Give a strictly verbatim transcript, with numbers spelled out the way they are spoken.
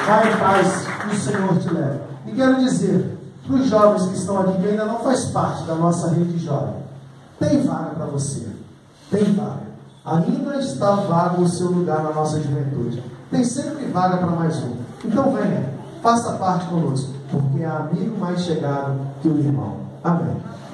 Vai em paz, o Senhor te leva. E quero dizer para os jovens que estão aqui, que ainda não faz parte da nossa rede jovem, tem vaga para você. Tem vaga. Ainda está vago o seu lugar na nossa juventude. Tem sempre vaga para mais um. Então venha, faça parte conosco, porque é amigo mais chegado que o irmão. Amém.